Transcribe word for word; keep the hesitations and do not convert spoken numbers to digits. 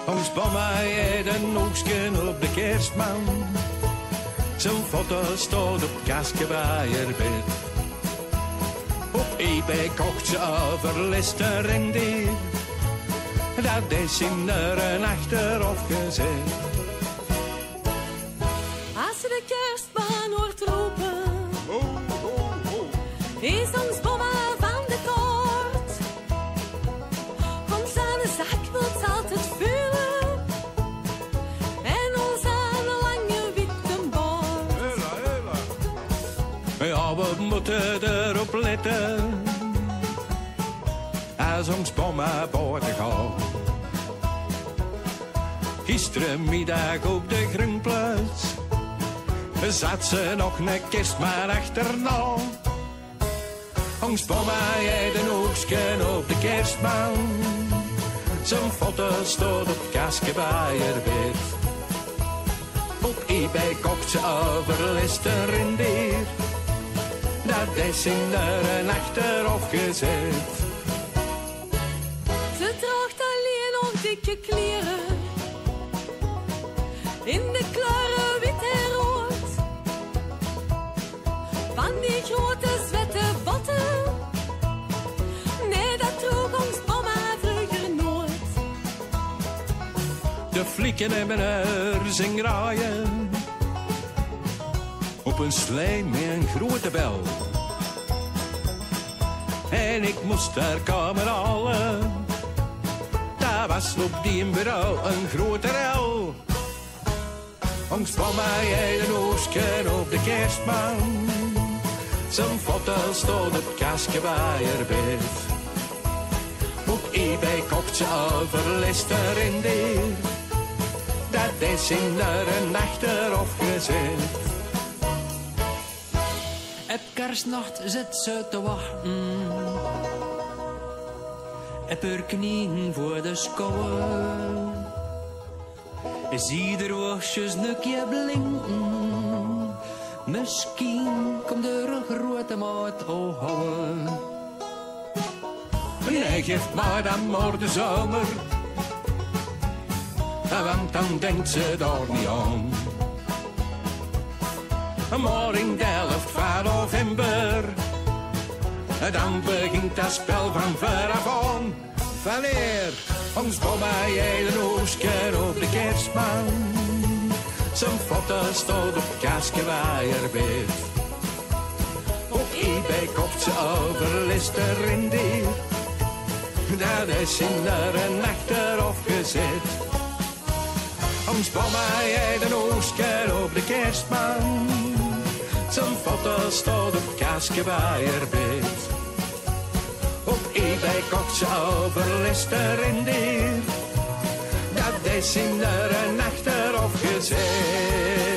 Ons mama heeft een oogstje op de kerstman. Zijn foto staat op kastje bij haar bed. Op eBay kocht ze overlist een rendier. Dat is in er een achterhof gezet. Als ze de kerstman hoort roepen, Oh, oh, oh. is ons mama van de koord. Ons aan de zak wil ze altijd vullen. En ons aan een lange witte boord. Hela, hela. Ja, we moeten erop letten. Als ons mama buiten gaat. Gisterenmiddag op de Groenplaats zat ze nog een kerstman achterna. Ons mama heeft een oogstje op de kerstman. Zijn foto staat op kastje bij haar bed. Op eBay kocht ze overlist een rendier. Dat is in er een achterhof gezet. Ze draagt alleen nog dikke kleren. In de kleuren wit en rood. Van die grote zwette botten. Nee, dat droeg ons mama vroeger nooit. De flikken hebben er zijn graaien. Op een slee met een grote bel. En ik moest haar kamer halen. Daar was op die bureau een grote rel. Ons mama heeft een oogstje op de kerstman. Zijn foto staat op kastje bij haar bed. Op eBay kocht ze overlist een rendier. Dat is in er een achterhof gezet. Op kerstnacht zit ze te wachten. Op haar knieën voor de schouwen. Zie de oogstjes een keer blinken. Misschien komt er een grote maat houden. Nee, geef maar dan maar de zomer. Want dan denkt ze daar niet aan. Maar in de helft van november, dan begint dat spel van veraf aan. Wanneer ons mama heeft een oogstje op de kerstman. Zijn foto staat op kastje bij haar bed. Op eBay kocht ze overlist een rendier. Dat is in er een achterhof gezet. Ons mama heeft een oogstje op de kerstman. Zijn foto staat op kastje bij haar bed. Op eBay kocht ze overlist een rendier. Dat is in er een achterhof gezet.